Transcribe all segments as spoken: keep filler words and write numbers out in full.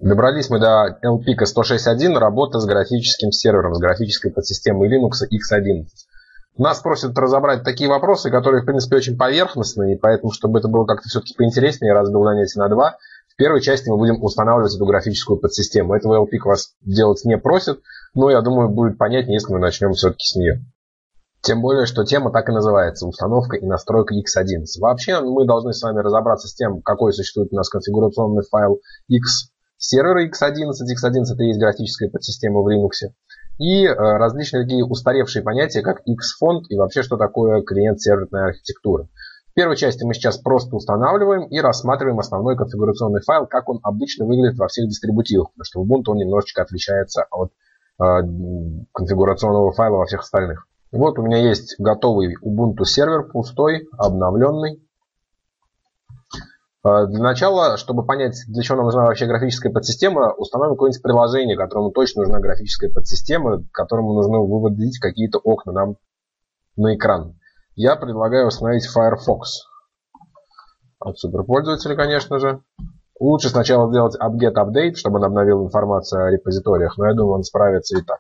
Добрались мы до эл пи ка сто шестьдесят один, работа с графическим сервером, с графической подсистемой Linux икс одиннадцать. Нас просят разобрать такие вопросы, которые, в принципе, очень поверхностные, и поэтому, чтобы это было как-то все-таки поинтереснее, я разбил занятие на два. В первой части мы будем устанавливать эту графическую подсистему. Этого эл пи ка вас делать не просит, но, я думаю, будет понятнее, если мы начнем все-таки с нее. Тем более, что тема так и называется – установка и настройка икс одиннадцать. Вообще, мы должны с вами разобраться с тем, какой существует у нас конфигурационный файл X сервера икс одиннадцать. икс одиннадцать – это и есть графическая подсистема в Linux. И э, различные такие устаревшие понятия, как Xfont и вообще, что такое клиент-серверная архитектура. В первой части мы сейчас просто устанавливаем и рассматриваем основной конфигурационный файл, как он обычно выглядит во всех дистрибутивах, потому что Ubuntu он немножечко отличается от э, конфигурационного файла во всех остальных. Вот у меня есть готовый Ubuntu сервер, пустой, обновленный. Для начала, чтобы понять, для чего нам нужна вообще графическая подсистема, установим какое-нибудь приложение, которому точно нужна графическая подсистема, которому нужно выводить какие-то окна нам на экран. Я предлагаю установить Firefox. От суперпользователя, конечно же. Лучше сначала сделать apt-get update, чтобы он обновил информацию о репозиториях, но я думаю, он справится и так.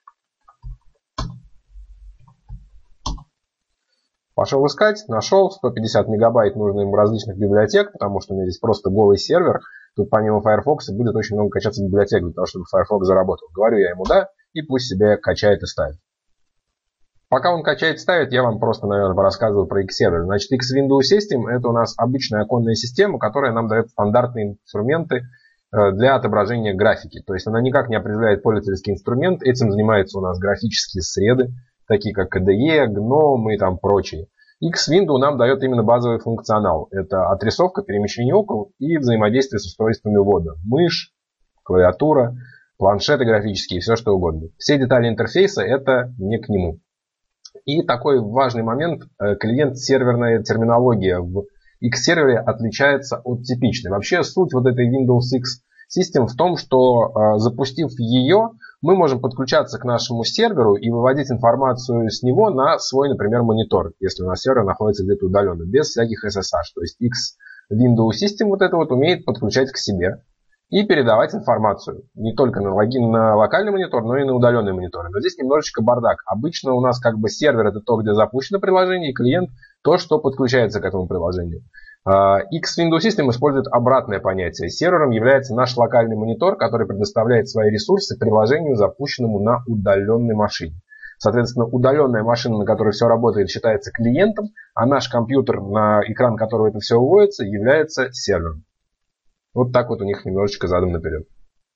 Пошел искать, нашел сто пятьдесят мегабайт нужно ему различных библиотек, потому что у меня здесь просто голый сервер. Тут помимо Firefox будет очень много качаться библиотек для того, чтобы Firefox заработал. Говорю я ему да, и пусть себе качает и ставит. Пока он качает и ставит, я вам просто, наверное, рассказываю про X-сервер. Значит, X-Window System это у нас обычная оконная система, которая нам дает стандартные инструменты для отображения графики. То есть она никак не определяет пользовательский инструмент. Этим занимаются у нас графические среды, такие как кей ди и, гном и там прочие. X-Window нам дает именно базовый функционал. Это отрисовка, перемещение окон и взаимодействие с устройствами ввода. Мышь, клавиатура, планшеты графические, все что угодно. Все детали интерфейса это не к нему. И такой важный момент, клиент-серверная терминология в X-сервере отличается от типичной. Вообще суть вот этой Windows X System в том, что запустив ее, мы можем подключаться к нашему серверу и выводить информацию с него на свой, например, монитор, если у нас сервер находится где-то удаленно, без всяких эс эс эйч. То есть X-Window System вот это вот умеет подключать к себе и передавать информацию не только на, логин, на локальный монитор, но и на удаленный монитор. Но здесь немножечко бардак. Обычно у нас как бы сервер это то, где запущено приложение, и клиент то, что подключается к этому приложению. X-Window System использует обратное понятие. Сервером является наш локальный монитор, который предоставляет свои ресурсы приложению, запущенному на удаленной машине. Соответственно, удаленная машина, на которой все работает, считается клиентом, а наш компьютер, на экран которого это все выводится, является сервером. Вот так вот у них немножечко задом наперед.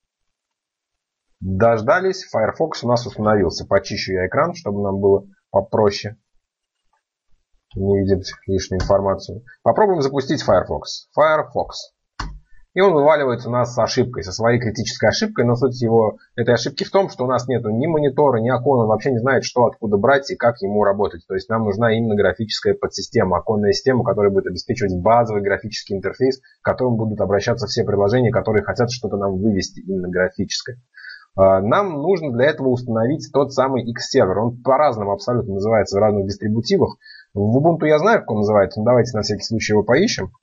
Дождались, Firefox у нас установился. Почищу я экран, чтобы нам было попроще не видеть лишнюю информацию. Попробуем запустить Firefox. Firefox. И он вываливается у нас с ошибкой, со своей критической ошибкой. Но суть его этой ошибки в том, что у нас нет ни монитора, ни окон. Он вообще не знает, что откуда брать и как ему работать. То есть нам нужна именно графическая подсистема, оконная система, которая будет обеспечивать базовый графический интерфейс, к которому будут обращаться все приложения, которые хотят что-то нам вывести, именно графическое. Нам нужно для этого установить тот самый X-сервер. Он по-разному абсолютно называется в разных дистрибутивах. В Ubuntu я знаю, как он называется, но давайте на всякий случай его поищем.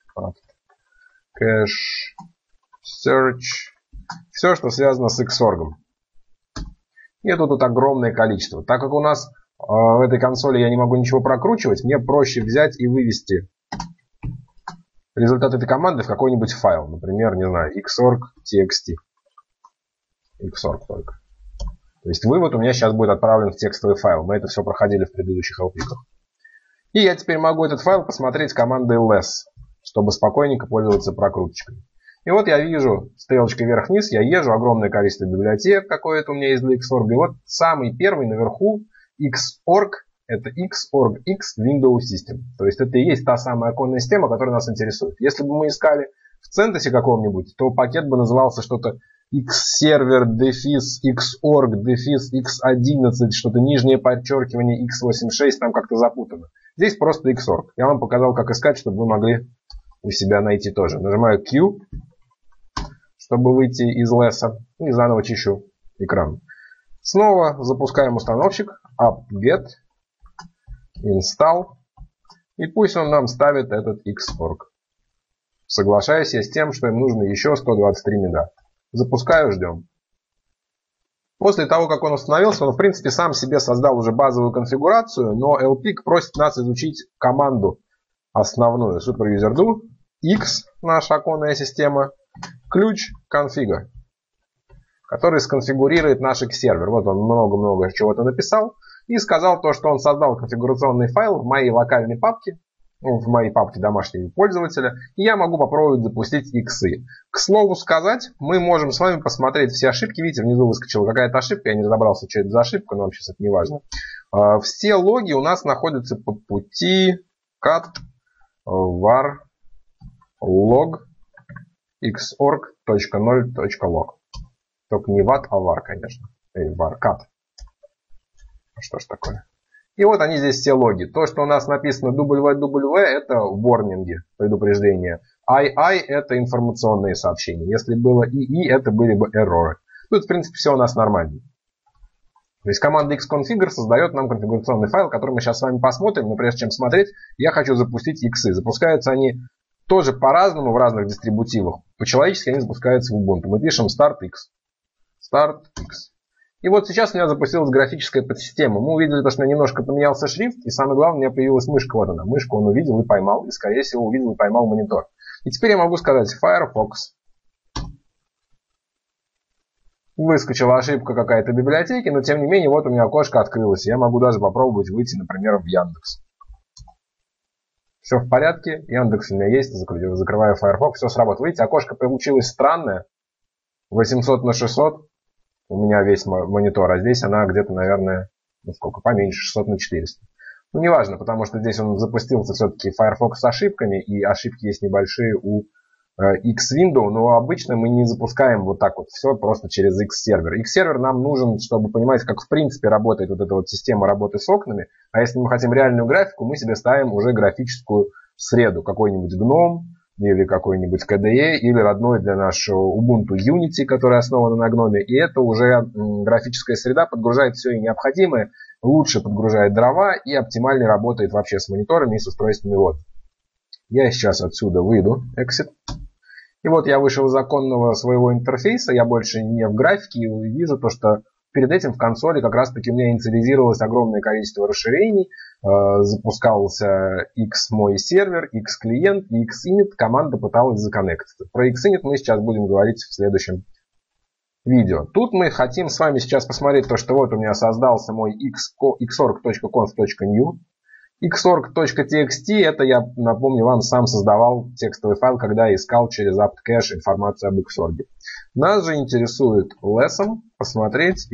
Cache, Search, все, что связано с Xorg. И это тут огромное количество. Так как у нас э, в этой консоли я не могу ничего прокручивать, мне проще взять и вывести результат этой команды в какой-нибудь файл. Например, не знаю, xorg.txt. Xorg только. То есть вывод у меня сейчас будет отправлен в текстовый файл. Мы это все проходили в предыдущих эл пи-ках. И я теперь могу этот файл посмотреть командой less, чтобы спокойненько пользоваться прокруточкой. И вот я вижу стрелочкой вверх-вниз, я езжу, огромное количество библиотек какое-то у меня есть для Xorg. И вот самый первый наверху Xorg, это Xorg X Window System. То есть это и есть та самая оконная система, которая нас интересует. Если бы мы искали в CentOS каком-нибудь, то пакет бы назывался что-то X-сервер, дефис, Xorg, дефис, икс одиннадцать, что-то нижнее подчеркивание, икс восемьдесят шесть, там как-то запутано. Здесь просто Xorg. Я вам показал, как искать, чтобы вы могли у себя найти тоже. Нажимаю Q, чтобы выйти из леса, и заново чищу экран. Снова запускаем установщик, apt-get, install, и пусть он нам ставит этот Xorg. Соглашаюсь я с тем, что им нужно еще сто двадцать три мега. Запускаю, ждем. После того, как он установился, он в принципе сам себе создал уже базовую конфигурацию, но эл пик просит нас изучить команду основную superuser-do, x, наша оконная система, ключ configure, который сконфигурирует наш X-сервер. Вот он много-много чего-то написал и сказал то, что он создал конфигурационный файл в моей локальной папке, в моей папке домашнего пользователя, и я могу попробовать запустить иксы. К слову сказать, мы можем с вами посмотреть все ошибки. Видите, внизу выскочила какая-то ошибка, я не разобрался, что это за ошибка, но вам сейчас это не важно. Все логи у нас находятся по пути cat var log xorg.nol.log. Только не vat, а var, конечно. Эй, var, cat. Что ж такое? И вот они здесь все логи. То, что у нас написано дабл ю дабл ю, это ворнинги, предупреждения. ай ай это информационные сообщения. Если было и и, это были бы эрроры. Тут, в принципе, все у нас нормально. То есть команда xconfigure создает нам конфигурационный файл, который мы сейчас с вами посмотрим. Но прежде чем смотреть, я хочу запустить иксы. Запускаются они тоже по-разному в разных дистрибутивах. По-человечески они запускаются в Ubuntu. Мы пишем startx. startx. И вот сейчас у меня запустилась графическая подсистема. Мы увидели, что у меня немножко поменялся шрифт. И самое главное, у меня появилась мышка. Вот она. Мышку он увидел и поймал. И, скорее всего, увидел и поймал монитор. И теперь я могу сказать Firefox. Выскочила ошибка какая-то в библиотеке. Но, тем не менее, вот у меня окошко открылось. Я могу даже попробовать выйти, например, в Яндекс. Все в порядке. Яндекс у меня есть. Закрываю Firefox. Все сработало. Видите, окошко получилось странное. восемьсот на шестьсот. У меня весь монитор, а здесь она где-то, наверное, ну сколько, поменьше, шестьсот на четыреста. Ну, неважно, потому что здесь он запустился все-таки Firefox с ошибками, и ошибки есть небольшие у э, X-Window, но обычно мы не запускаем вот так вот все просто через X-сервер. X-сервер нам нужен, чтобы понимать, как в принципе работает вот эта вот система работы с окнами, а если мы хотим реальную графику, мы себе ставим уже графическую среду, какой-нибудь гном, или какой-нибудь кей ди и, или родной для нашего Ubuntu Unity, который основан на гноме. И это уже графическая среда подгружает все и необходимое, лучше подгружает дрова и оптимально работает вообще с мониторами и с устройствами вот. Я сейчас отсюда выйду, exit. И вот я вышел из законного своего интерфейса, я больше не в графике, и вижу то, что перед этим в консоли как раз таки у меня инициализировалось огромное количество расширений, э, запускался X мой сервер, X клиент и Xinit, команда пыталась законнектиться. Про Xinit мы сейчас будем говорить в следующем видео. Тут мы хотим с вами сейчас посмотреть то, что вот у меня создался мой xorg.conf.new. xorg.txt это, я напомню вам, сам создавал текстовый файл, когда искал через apt-cache информацию об Xorg. Нас же интересует lesson посмотреть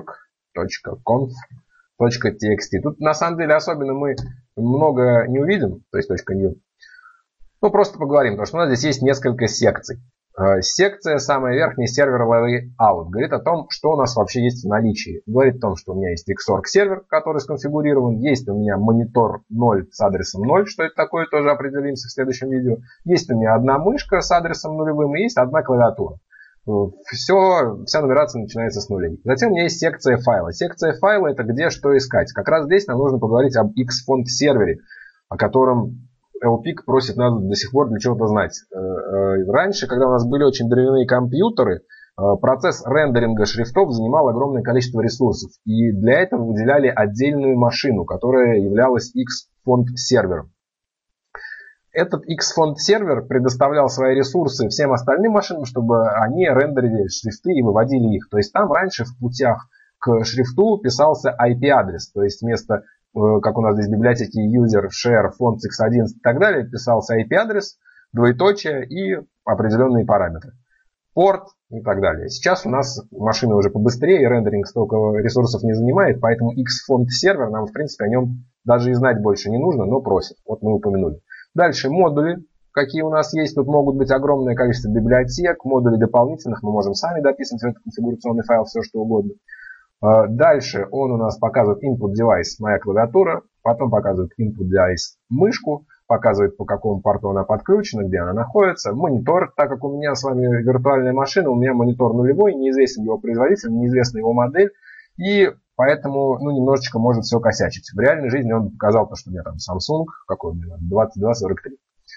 xorg.conf.txt. Тут на самом деле особенно мы много не увидим, то есть .new. Ну просто поговорим, потому что у нас здесь есть несколько секций. Секция, самая верхняя, сервер layout, говорит о том, что у нас вообще есть в наличии. Говорит о том, что у меня есть Xorg сервер, который сконфигурирован, есть у меня монитор ноль с адресом ноль, что это такое, тоже определимся в следующем видео. Есть у меня одна мышка с адресом нулевым и есть одна клавиатура. Все, вся нумерация начинается с нулей. Затем у меня есть секция файла. Секция файла это где что искать. Как раз здесь нам нужно поговорить об Xfont сервере, о котором эл пик просит нас до сих пор для чего-то знать. Раньше, когда у нас были очень древние компьютеры, процесс рендеринга шрифтов занимал огромное количество ресурсов. И для этого выделяли отдельную машину, которая являлась Xfont сервером. Этот Xfont сервер предоставлял свои ресурсы всем остальным машинам, чтобы они рендерили шрифты и выводили их. То есть там раньше в путях к шрифту писался ай пи-адрес. То есть вместо, как у нас здесь в библиотеке user, share, fonts икс одиннадцать и так далее, писался ай пи-адрес, двоеточие и определенные параметры. Порт и так далее. Сейчас у нас машины уже побыстрее, и рендеринг столько ресурсов не занимает, поэтому Xfont сервер нам, в принципе, о нем даже и знать больше не нужно, но просит. Вот мы упомянули. Дальше модули, какие у нас есть. Тут могут быть огромное количество библиотек, модулей дополнительных. Мы можем сами дописывать в этот конфигурационный файл все, что угодно. Дальше он у нас показывает input device, моя клавиатура. Потом показывает input device мышку. Показывает, по какому порту она подключена, где она находится. Монитор, так как у меня с вами виртуальная машина, у меня монитор нулевой, неизвестен его производитель, неизвестна его модель. И поэтому ну, немножечко может все косячить. В реальной жизни он показал, то, что у меня там Samsung, какой у меня, двадцать два сорок три.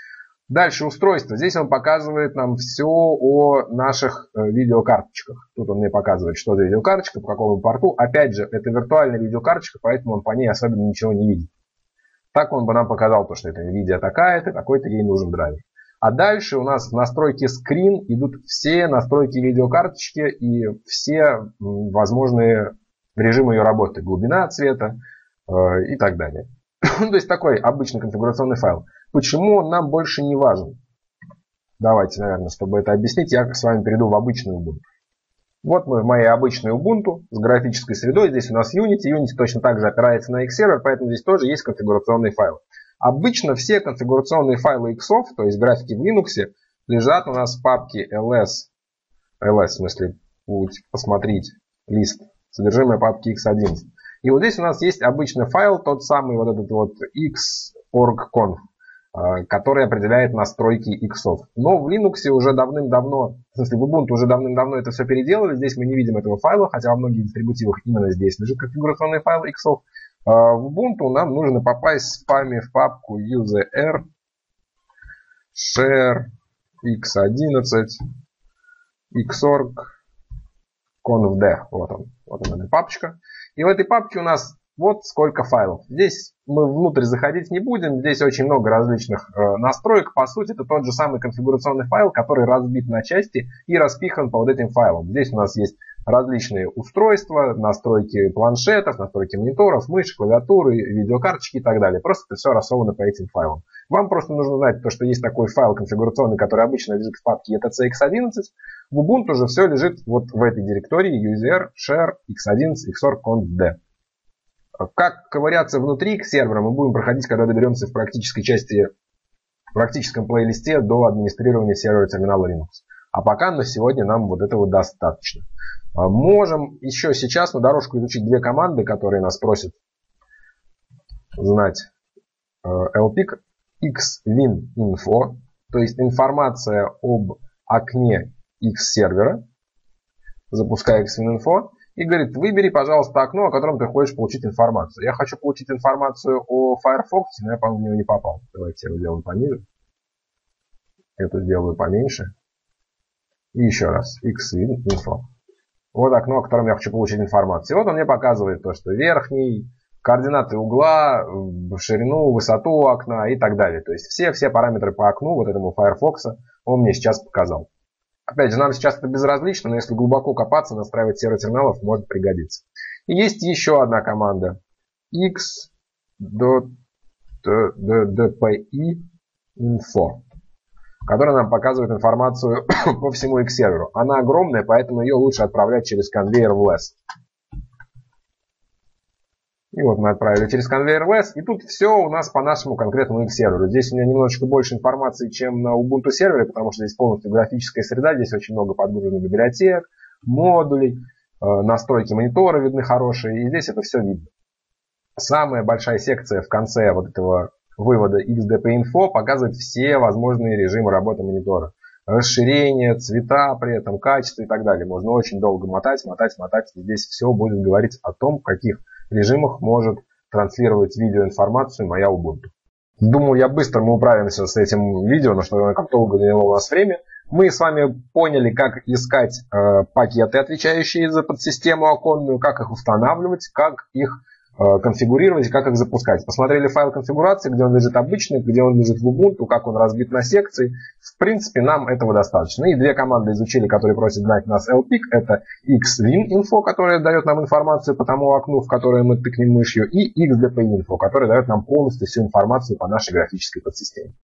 Дальше устройство. Здесь он показывает нам все о наших видеокарточках. Тут он мне показывает, что за видеокарточка, по какому порту. Опять же, это виртуальная видеокарточка, поэтому он по ней особенно ничего не видит. Так он бы нам показал, то, что это NVIDIA такая-то, такой-то ей нужен драйвер. А дальше у нас в настройке Screen идут все настройки видеокарточки и все возможные режимы ее работы. Глубина цвета э, и так далее. То есть такой обычный конфигурационный файл. Почему он нам больше не важен? Давайте, наверное, чтобы это объяснить, я с вами перейду в обычную Ubuntu. Вот мы в моей обычной Ubuntu с графической средой. Здесь у нас Unity. Unity точно так же опирается на X-сервер, поэтому здесь тоже есть конфигурационные файлы. Обычно все конфигурационные файлы Xов, то есть графики в Linux, лежат у нас в папке ls. ls, в смысле, посмотреть лист, содержимое папки икс одиннадцать. И вот здесь у нас есть обычный файл, тот самый вот этот вот xorgconf, который определяет настройки иксов. Но в Linux уже давным-давно, в смысле в Ubuntu уже давным-давно это все переделали. Здесь мы не видим этого файла, хотя во многих дистрибутивах именно здесь лежит конфигурационный файл иксов. В Ubuntu нам нужно попасть в спаме в папку user share икс одиннадцать xorg confd. Вот он, вот она эта папочка. И в этой папке у нас вот сколько файлов. Здесь мы внутрь заходить не будем. Здесь очень много различных э, настроек. По сути, это тот же самый конфигурационный файл, который разбит на части и распихан по вот этим файлам. Здесь у нас есть различные устройства, настройки планшетов, настройки мониторов, мышь, клавиатуры, видеокарточки и так далее. Просто это все рассовано по этим файлам. Вам просто нужно знать, то, что есть такой файл конфигурационный, который обычно лежит в папке и ти си икс одиннадцать. В Ubuntu же все лежит вот в этой директории user share икс одиннадцать xorg confd. Как ковыряться внутри к сервера мы будем проходить, когда доберемся в практической части, в практическом плейлисте до администрирования сервера терминала Linux. А пока на сегодня нам вот этого достаточно. Можем еще сейчас на дорожку изучить две команды, которые нас просят знать. lpic xwininfo, то есть информация об окне X-сервера. Запускаю xwininfo. И говорит, выбери, пожалуйста, окно, о котором ты хочешь получить информацию. Я хочу получить информацию о Firefox, но я, по-моему, в него не попал. Давайте я его сделаю пониже. Это сделаю поменьше. И еще раз. xwininfo. Вот окно, о котором я хочу получить информацию. И вот он мне показывает то, что верхний, координаты угла, ширину, высоту окна и так далее. То есть все-все параметры по окну вот этому Firefox он мне сейчас показал. Опять же, нам сейчас это безразлично, но если глубоко копаться, настраивать сервер терминалов может пригодиться. И есть еще одна команда. x.dpi info, которая нам показывает информацию по всему X-серверу. Она огромная, поэтому ее лучше отправлять через конвейер в лес. И вот мы отправили через конвейер в лес. И тут все у нас по нашему конкретному X-серверу. Здесь у меня немножечко больше информации, чем на Ubuntu сервере, потому что здесь полностью графическая среда. Здесь очень много подгруженных библиотек, модулей, настройки монитора видны хорошие. И здесь это все видно. Самая большая секция в конце вот этого вывода xdpinfo показывает все возможные режимы работы монитора. Расширение, цвета при этом, качество и так далее. Можно очень долго мотать, мотать, мотать. И здесь все будет говорить о том, в каких режимах может транслировать видеоинформацию моя Ubuntu. Думаю, я быстро мы управимся с этим видео, на что как долго заняло у нас время. Мы с вами поняли, как искать э, пакеты, отвечающие за подсистему оконную, как их устанавливать, как их э, конфигурировать, как их запускать. Посмотрели файл конфигурации, где он лежит обычный, где он лежит в Ubuntu, как он разбит на секции. В принципе, нам этого достаточно. И две команды изучили, которые просят знать нас lpic. Это xwininfo, которая дает нам информацию по тому окну, в которое мы тыкнем мышью, и xdpinfo, который дает нам полностью всю информацию по нашей графической подсистеме.